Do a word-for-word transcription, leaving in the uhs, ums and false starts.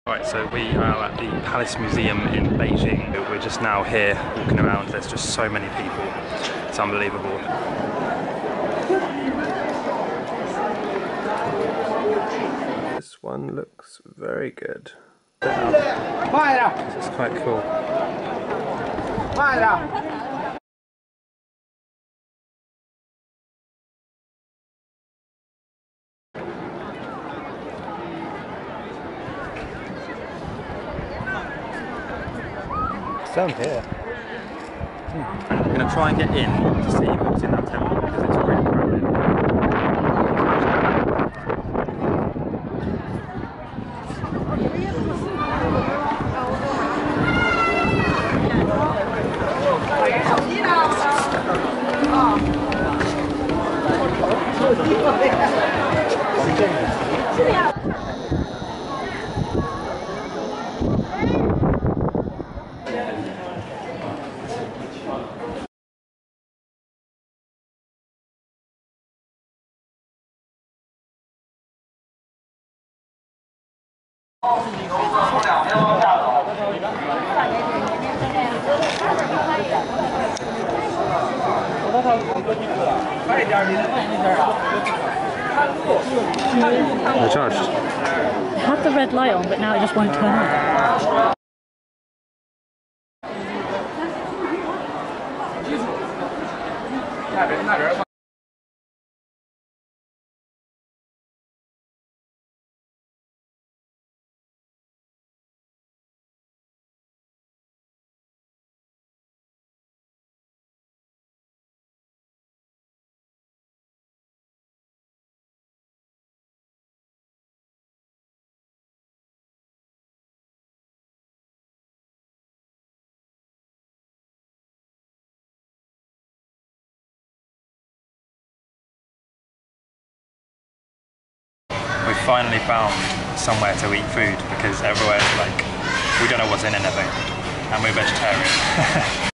Right, so we are at the Palace Museum in Beijing. We're just now here walking around. There's just so many people. It's unbelievable. This one looks very good. This is quite cool. It's down here. Hmm. I'm going to try and get in to see what's in that temple because it's really crowded. They're charged. It had the red light on, but now it just won't turn on. We finally found somewhere to eat food because everywhere's like, we don't know what's in anything, and we're vegetarian.